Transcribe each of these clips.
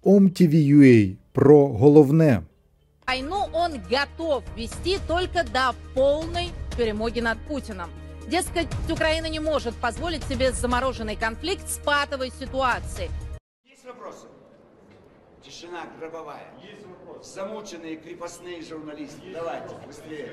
OMTV.ua про головне. Войну он готов вести только до полной перемоги над Путиным. Дескать, Украина не может позволить себе замороженный конфликт с патовой ситуацией. Есть вопросы? Тишина гробовая. Есть вопрос. Замученные крепостные журналисты. Давайте, быстрее.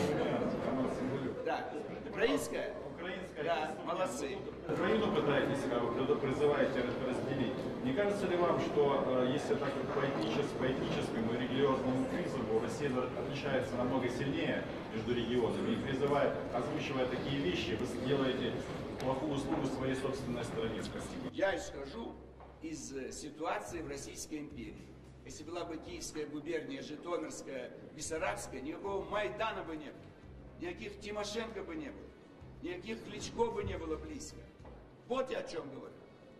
Да. Украинская? Украинская. Да, молодцы. Украину пытаетесь, призываете разделить. Не кажется ли вам, что если так вот по этническому и религиозному призыву Россия отличается намного сильнее между регионами и призывая, озвучивая такие вещи, вы делаете плохую услугу своей собственной стране? Спасибо. Я исхожу из ситуации в Российской империи. Если была бы Киевская губерния, Житомирская, Бессарабская, никакого Майдана бы не было, никаких Тимошенко бы не было, никаких Кличко бы не было близко. Вот я о чем говорю.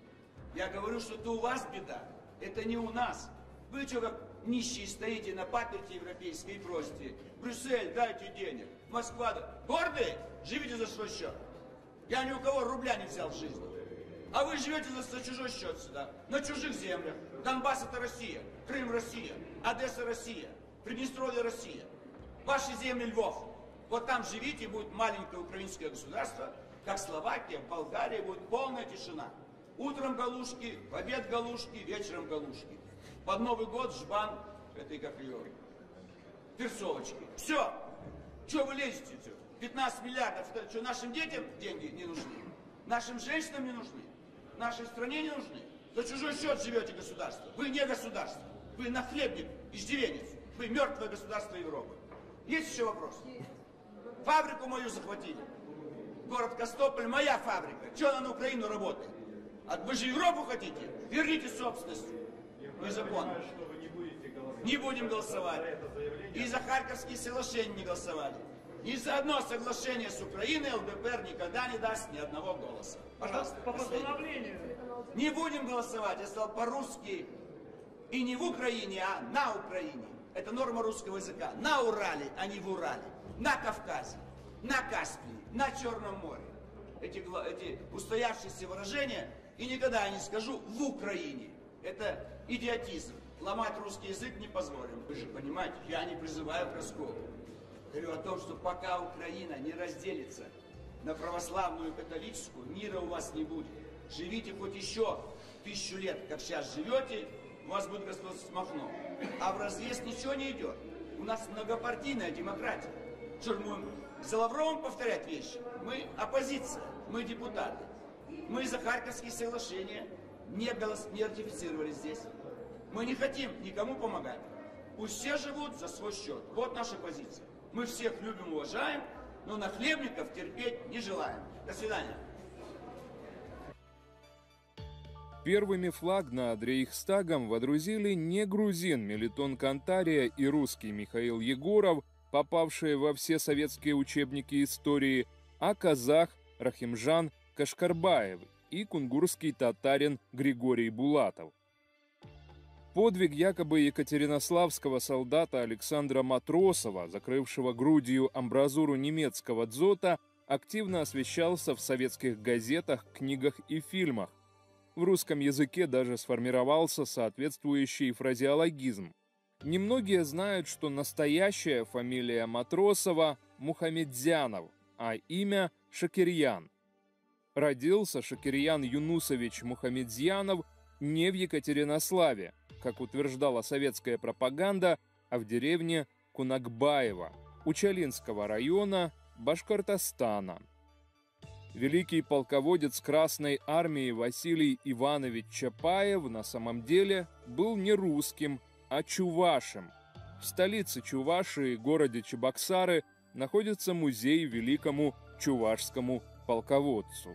Я говорю, что это у вас беда, это не у нас. Вы что, как нищие стоите на паперти европейской и просите: Брюссель, дайте денег, Москва, гордые, живите за свой счет. Я ни у кого рубля не взял в жизни. А вы живете за чужой счет сюда, на чужих землях. Донбасс — это Россия, Крым — Россия, Одесса — Россия, Приднестровье — Россия. Ваши земли — Львов. Вот там живите, и будет маленькое украинское государство, как Словакия, Болгария, будет полная тишина. Утром галушки, в обед галушки, вечером галушки. Под Новый год жбан этой, как ее, перцовочки. Все. Что вы лезете? 15 миллиардов. Что, нашим детям деньги не нужны? Нашим женщинам не нужны? Нашей стране не нужны? За чужой счет живете государство. Вы не государство. Вы нахлебник, иждивенец. Вы мертвое государство Европы. Есть еще вопрос? Фабрику мою захватили. Город Костополь — моя фабрика. Что она на Украину работает? А вы же Европу хотите? Верните собственность. Незаконно. Не будем голосовать. И за Харьковские соглашения не голосовали. Ни за одно соглашение с Украиной ЛДПР никогда не даст ни одного голоса. Пожалуйста. По постановлению. Не будем голосовать. Я сказал по-русски. И не в Украине, а на Украине. Это норма русского языка. На Урале, а не в Урале. На Кавказе, на Каспии, на Черном море. Эти устоявшиеся выражения, и никогда я не скажу в Украине. Это идиотизм. Ломать русский язык не позволим. Вы же понимаете, я не призываю к расколу. Говорю о том, что пока Украина не разделится на православную и католическую, мира у вас не будет. Живите хоть еще 1000 лет, как сейчас живете, у вас будет государство Махно. А в разъезд ничего не идет. У нас многопартийная демократия. Что же мы за Лавровым повторять вещи? Мы оппозиция, мы депутаты. Мы за Харьковские соглашения не ратифицировали здесь. Мы не хотим никому помогать. Пусть все живут за свой счет. Вот наша позиция. Мы всех любим, уважаем, но нахлебников терпеть не желаем. До свидания. Первыми флаг над Рейхстагом водрузили не грузин Мелитон Кантария и русский Михаил Егоров, попавшие во все советские учебники истории, а казах Рахимжан Кашкарбаев и кунгурский татарин Григорий Булатов. Подвиг якобы екатеринославского солдата Александра Матросова, закрывшего грудью амбразуру немецкого дзота, активно освещался в советских газетах, книгах и фильмах. В русском языке даже сформировался соответствующий фразеологизм. Немногие знают, что настоящая фамилия Матросова – Мухамедзянов, а имя – Шакирьян. Родился Шакирьян Юнусович Мухамедзянов не в Екатеринославе, как утверждала советская пропаганда, а в деревне Кунакбаево, Учалинского района, Башкортостана. Великий полководец Красной армии Василий Иванович Чапаев на самом деле был не русским, а чувашем. В столице Чувашии, городе Чебоксары, находится музей великому чувашскому полководцу.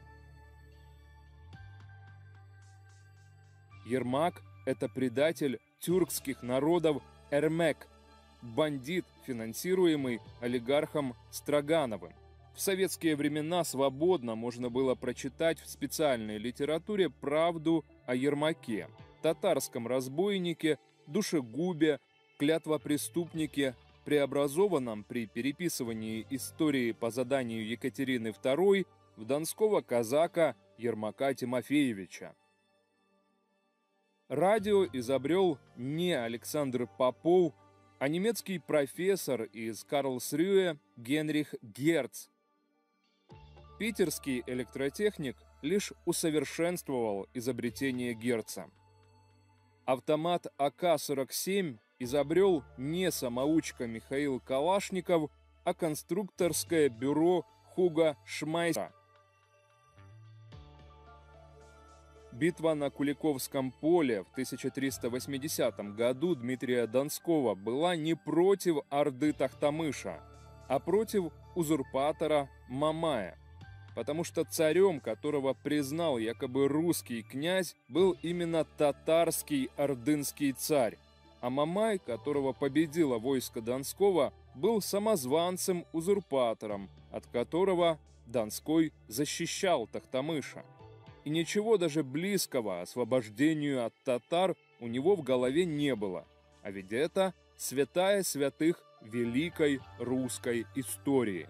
Ермак – это предатель тюркских народов Эрмек, бандит, финансируемый олигархом Строгановым. В советские времена свободно можно было прочитать в специальной литературе правду о Ермаке, татарском разбойнике, душегубе, клятвопреступнике, преобразованном при переписывании истории по заданию Екатерины II в донского казака Ермака Тимофеевича. Радио изобрел не Александр Попов, а немецкий профессор из Карлсрюэ Генрих Герц. Питерский электротехник лишь усовершенствовал изобретение Герца. Автомат АК-47 изобрел не самоучка Михаил Калашников, а конструкторское бюро Хуга Шмайсера. Битва на Куликовском поле в 1380 году Дмитрия Донского была не против орды Тохтамыша, а против узурпатора Мамая, потому что царем, которого признал якобы русский князь, был именно татарский ордынский царь, а Мамай, которого победило войско Донского, был самозванцем-узурпатором, от которого Донской защищал Тохтамыша. И ничего даже близкого освобождению от татар у него в голове не было. А ведь это святая святых великой русской истории.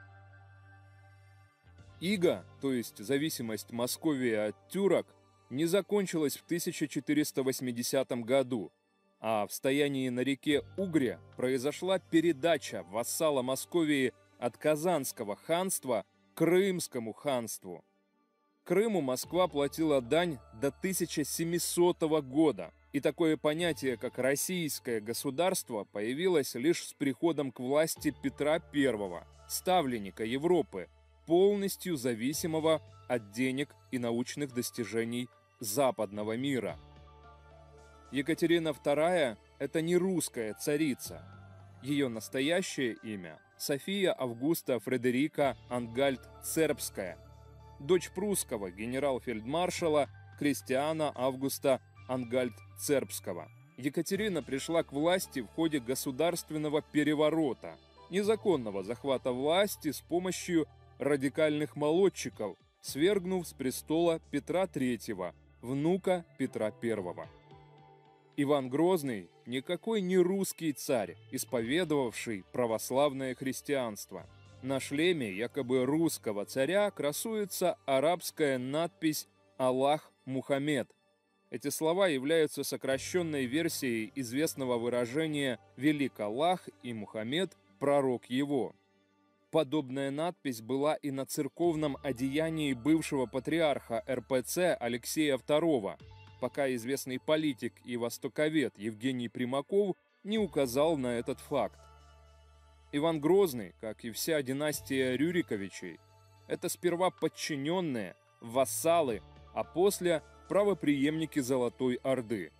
Ига, то есть зависимость Московии от тюрок, не закончилась в 1480 году, а в стоянии на реке Угре произошла передача вассала Московии от Казанского ханства Крымскому ханству. Крыму Москва платила дань до 1700 года, и такое понятие, как «российское государство», появилось лишь с приходом к власти Петра I, ставленника Европы, полностью зависимого от денег и научных достижений западного мира. Екатерина II – это не русская царица. Ее настоящее имя – София Августа Фредерика Ангальд-Цербская, дочь прусского генерал-фельдмаршала Кристиана Августа Ангальд-Цербского. Екатерина пришла к власти в ходе государственного переворота, незаконного захвата власти с помощью радикальных молодчиков, свергнув с престола Петра III, внука Петра I. Иван Грозный – никакой не русский царь, исповедовавший православное христианство. На шлеме якобы русского царя красуется арабская надпись «Аллах Мухаммед». Эти слова являются сокращенной версией известного выражения «Велик Аллах и Мухаммед, пророк его». Подобная надпись была и на церковном одеянии бывшего патриарха РПЦ Алексея II, пока известный политик и востоковед Евгений Примаков не указал на этот факт. Иван Грозный, как и вся династия Рюриковичей, это сперва подчиненные, вассалы, а после правопреемники Золотой Орды.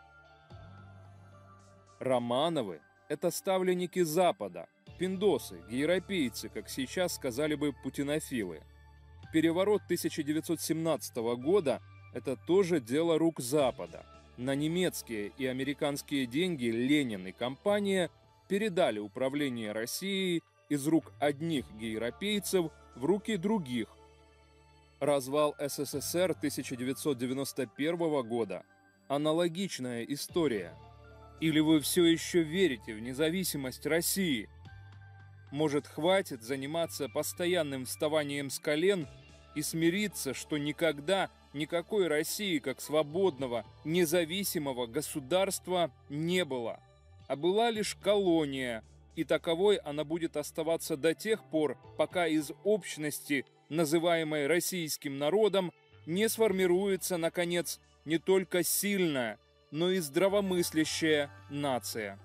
Романовы – это ставленники Запада, пиндосы, европейцы, как сейчас сказали бы путинофилы. Переворот 1917 года – это тоже дело рук Запада. На немецкие и американские деньги Ленин и компания передали управление Россией из рук одних европейцев в руки других. Развал СССР 1991 года – аналогичная история. Или вы все еще верите в независимость России? Может, хватит заниматься постоянным вставанием с колен и смириться, что никогда никакой России как свободного, независимого государства не было, а была лишь колония, и таковой она будет оставаться до тех пор, пока из общности, называемой российским народом, не сформируется, наконец, не только сильная, но и здравомыслящая нация.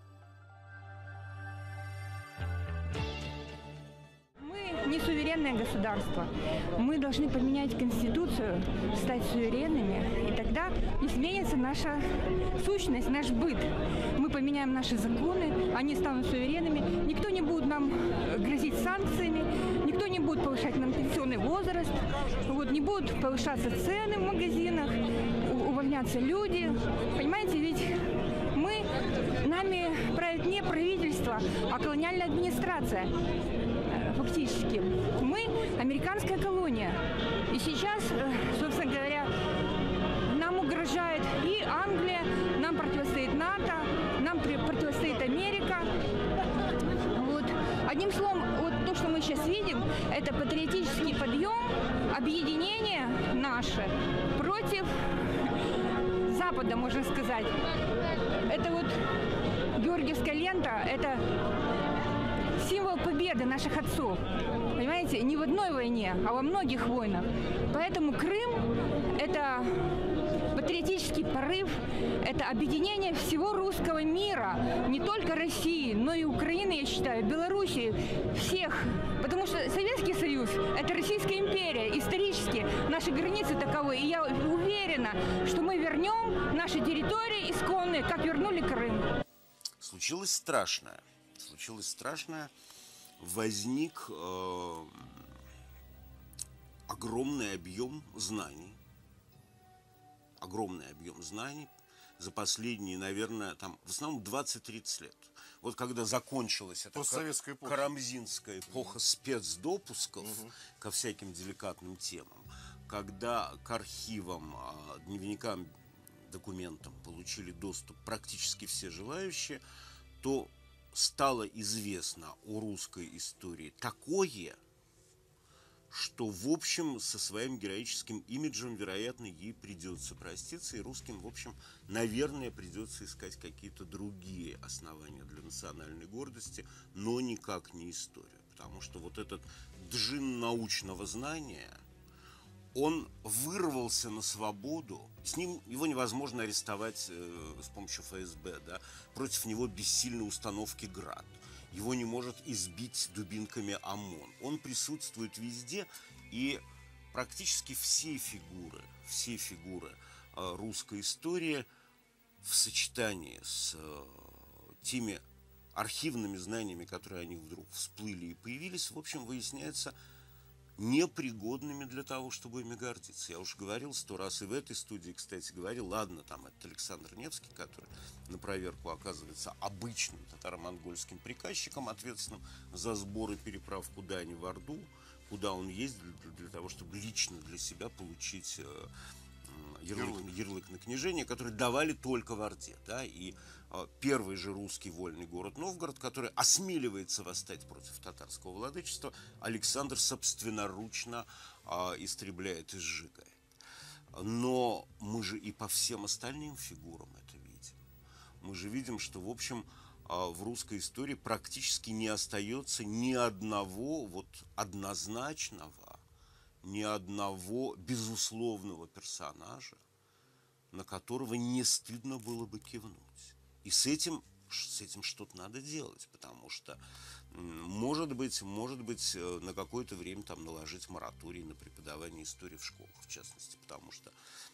Не суверенное государство. Мы должны поменять Конституцию, стать суверенными, и тогда изменится наша сущность, наш быт. Мы поменяем наши законы, они станут суверенными, никто не будет нам грозить санкциями, никто не будет повышать нам пенсионный возраст, не будут повышаться цены в магазинах, увольняться люди. Понимаете, ведь нами правит не правительство, а колониальная администрация. Фактически. Мы американская колония. И сейчас, собственно говоря, нам угрожает и Англия, нам противостоит НАТО, нам противостоит Америка. Одним словом, то, что мы сейчас видим, это патриотический подъем, объединение наше против Запада, можно сказать. Это вот георгиевская лента, это символ победы наших отцов. Понимаете, не в одной войне, а во многих войнах. Поэтому Крым – это патриотический порыв, это объединение всего русского мира, не только России, но и Украины, я считаю, Белоруссии, всех. Потому что Советский Союз – это Российская империя, исторически наши границы таковы. И я уверена, что мы вернем наши территории исконные, как вернули Крым. Случилось страшное. Возник огромный объем знаний. За последние, наверное, в основном 20-30 лет. Вот когда закончилась эта карамзинская эпоха спецдопусков ко всяким деликатным темам, когда к архивам, дневникам, документам получили доступ практически все желающие, то стало известно о русской истории такое, что, в общем, со своим героическим имиджем, вероятно, ей придется проститься, и русским, в общем, наверное, придется искать какие-то другие основания для национальной гордости, но никак не историю. Потому что вот этот джин научного знания, он вырвался на свободу, с ним его невозможно арестовать с помощью ФСБ, да? Против него бессильны установки «Град». Его не может избить дубинками ОМОН. Он присутствует везде, и практически все фигуры русской истории в сочетании с теми архивными знаниями, которые они вдруг всплыли и появились, в общем, выясняется непригодными для того, чтобы ими гордиться. Я уже говорил 100 раз, и в этой студии, кстати, говорил, ладно, там это Александр Невский, который на проверку оказывается обычным татаро-монгольским приказчиком, ответственным за сбор и переправку дани в Орду, куда он ездил для того, чтобы лично для себя получить ярлык на княжение, который давали только в Орде. Да? И первый же русский вольный город Новгород, который осмеливается восстать против татарского владычества, Александр собственноручно истребляет и сжигает. Но мы же и по всем остальным фигурам это видим. Мы же видим, что, в общем, в русской истории практически не остается ни одного вот однозначного, ни одного безусловного персонажа, на которого не стыдно было бы кивнуть. И с этим что-то надо делать, потому что, может быть, на какое-то время там наложить мораторий на преподавание истории в школах, в частности, потому что,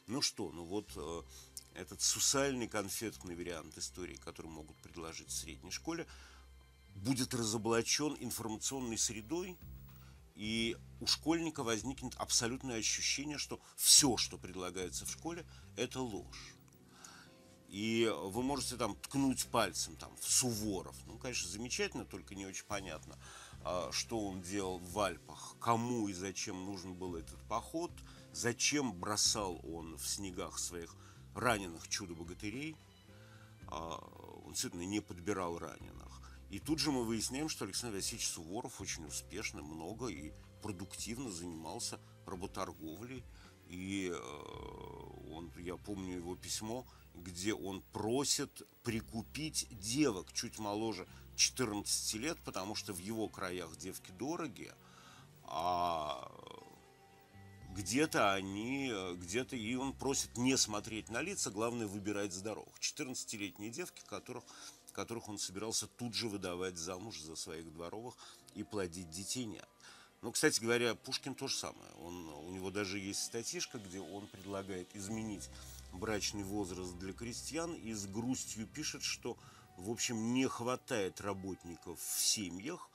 этот сусальный конфетный вариант истории, который могут предложить в средней школе, будет разоблачен информационной средой, и у школьника возникнет абсолютное ощущение, что все, что предлагается в школе, это ложь. И вы можете там ткнуть пальцем в Суворов. Ну, конечно, замечательно, только не очень понятно, что он делал в Альпах, кому и зачем нужен был этот поход, зачем бросал он в снегах своих раненых чудо-богатырей. Он действительно не подбирал раненых. И тут же мы выясняем, что Александр Васильевич Суворов очень успешно, много и продуктивно занимался работорговлей. И я помню его письмо, где он просит прикупить девок чуть моложе 14 лет, потому что в его краях девки дороги, а где-то и он просит не смотреть на лица, главное выбирать здоровых. 14-летние девки, которых он собирался тут же выдавать замуж за своих дворовых и плодить детей нет. Ну, кстати говоря, Пушкин то же самое. У него даже есть статьишка, где он предлагает изменить брачный возраст для крестьян и с грустью пишет, что, в общем, не хватает работников в семьях,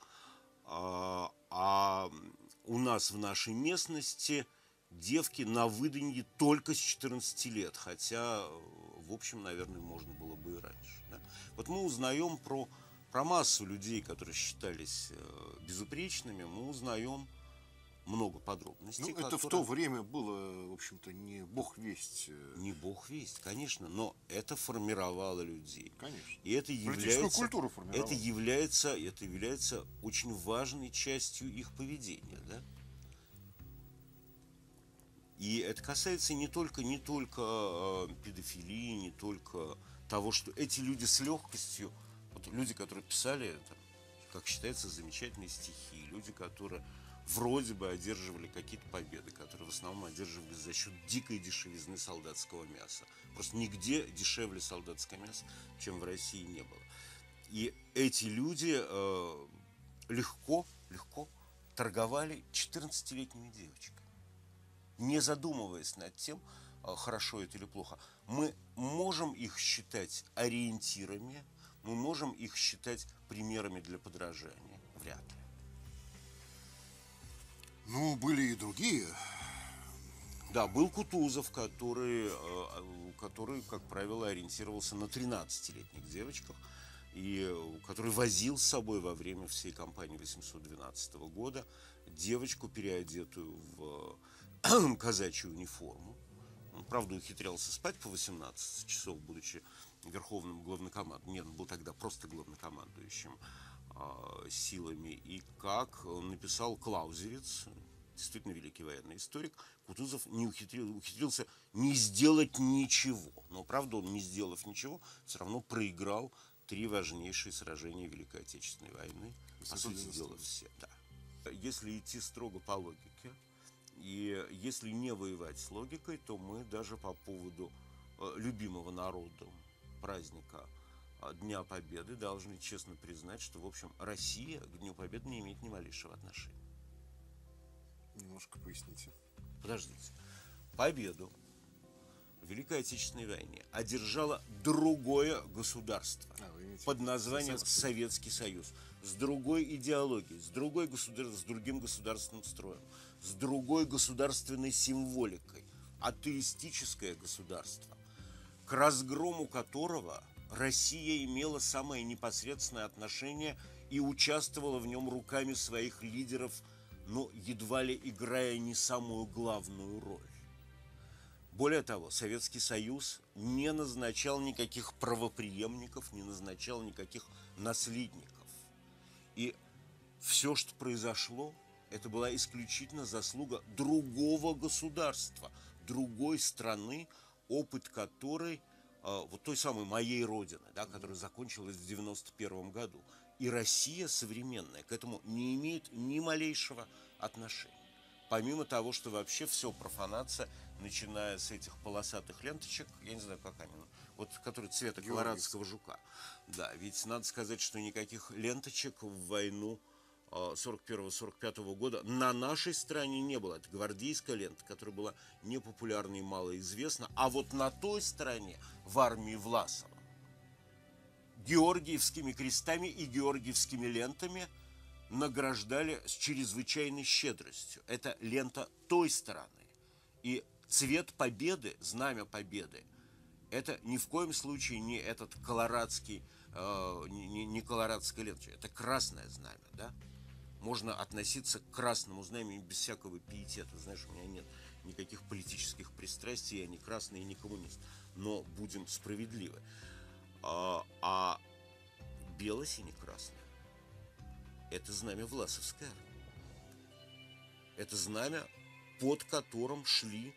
а у нас в нашей местности девки на выданье только с 14 лет, хотя, в общем, наверное, можно было бы и раньше. Да? Вот мы узнаем про массу людей, которые считались безупречными, мы узнаем много подробностей. Это в то время было, в общем-то, не бог весть. Не бог весть, конечно, но это формировало людей. Конечно. И это культуру формировало. Это является очень важной частью их поведения, да? И это касается не только педофилии, не только того, что эти люди с легкостью, вот люди, которые писали, там, как считается, замечательные стихи, люди, которые вроде бы одерживали какие-то победы, которые в основном одерживались за счет дикой дешевизны солдатского мяса. Просто нигде дешевле солдатское мясо, чем в России, не было. И эти люди легко торговали 14-летними девочками, не задумываясь над тем, хорошо это или плохо. Мы можем их считать ориентирами, мы можем их считать примерами для подражания? Вряд ли. Ну, были и другие. Да, был Кутузов, который, как правило, ориентировался на 13-летних девочках, и который возил с собой во время всей кампании 812 года девочку, переодетую в казачью униформу. Он, правда, ухитрялся спать по 18 часов, будучи верховным главнокомандующим. Нет, он был тогда просто главнокомандующим силами. И как написал Клаузевиц, действительно великий военный историк, Кутузов ухитрился не сделать ничего. Но, правда, он, не сделав ничего, все равно проиграл 3 важнейшие сражения Великой Отечественной войны. По сути дела, все. Да. Если идти строго по логике, и если не воевать с логикой, то мы даже по поводу любимого народом праздника Дня Победы должны честно признать, что, в общем, Россия к Дню Победы не имеет ни малейшего отношения. Немножко поясните. Подождите. Победу в Великой Отечественной войне одержало другое государство под названием Советский Союз, с другой идеологией, с другим государственным строем, с другой государственной символикой, атеистическое государство, к разгрому которого Россия имела самое непосредственное отношение и участвовала в нем руками своих лидеров, но едва ли играя не самую главную роль. Более того, Советский Союз не назначал никаких правопреемников, не назначал никаких наследников. И все, что произошло, это была исключительно заслуга другого государства, другой страны, опыт которой, вот той самой моей родины, да, которая закончилась в 91 году. И Россия современная к этому не имеет ни малейшего отношения. Помимо того, что вообще все профанация, начиная с этих полосатых ленточек, я не знаю, как они, вот которые цвета колорадского жука. Да, ведь надо сказать, что никаких ленточек в войну 41-45 года на нашей стране не было. Это гвардейская лента, которая была непопулярна и малоизвестна. А вот на той стороне, в армии Власова, георгиевскими крестами и георгиевскими лентами награждали с чрезвычайной щедростью. Это лента той стороны. И цвет победы, знамя победы, это ни в коем случае не этот колорадский, не колорадская лента, это красное знамя, да? Можно относиться к красному знамени без всякого пиетета. Знаешь, у меня нет никаких политических пристрастий, я не красный и не коммунист. Но будем справедливы. А бело-сине-красное – это знамя Власовской армии. Это знамя, под которым шли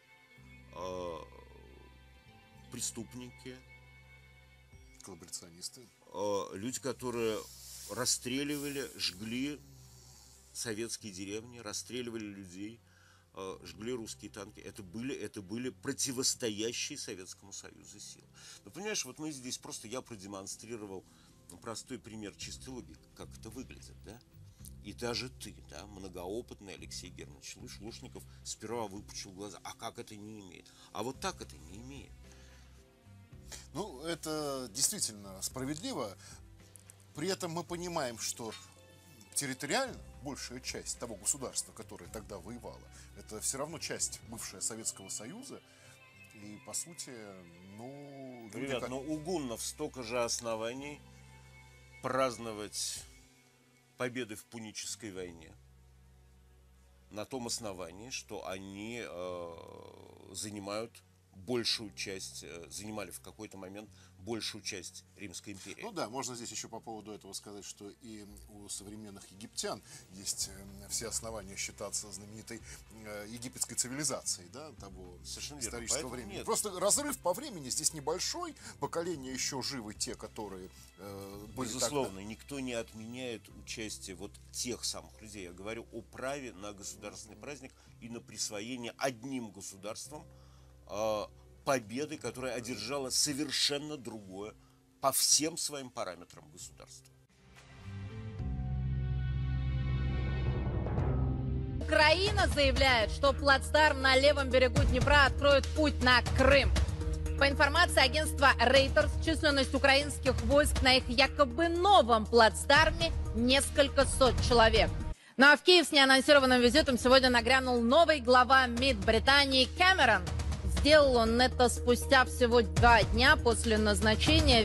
преступники, коллаборационисты, люди, которые расстреливали, жгли советские деревни, расстреливали людей, жгли русские танки. Это были противостоящие Советскому Союзу силы. Но понимаешь, вот мы здесь просто я продемонстрировал простой пример чистой логики, как это выглядит, да? И даже ты, да, многоопытный Алексей Германович Лушников, сперва выпучил глаза. А как это не имеет? А вот так это не имеет. Ну, это действительно справедливо. При этом мы понимаем, что территориально большая часть того государства, которое тогда воевало, это все равно часть бывшего Советского Союза. И, по сути, ну... Ребят, но у гуннов столько же оснований праздновать победы в Пунической войне. На том основании, что они занимают большую часть, занимали в какой-то момент большую часть Римской империи. Ну да, можно здесь еще по поводу этого сказать, что и у современных египтян есть все основания считаться знаменитой египетской цивилизацией, да, того исторического времени. Нет. Просто разрыв по времени здесь небольшой, поколения еще живы те, которые были Безусловно, тогда. никто не отменяет участие вот тех самых людей. Я говорю о праве на государственный праздник и на присвоение одним государством победы, которая одержала совершенно другое по всем своим параметрам государства. Украина заявляет, что плацдарм на левом берегу Днепра откроет путь на Крым. По информации агентства Reuters, численность украинских войск на их якобы новом плацдарме несколько сот человек. Ну а в Киев с неанонсированным визитом сегодня нагрянул новый глава МИД Британии Кэмерон. Сделал он это спустя всего 2 дня после назначения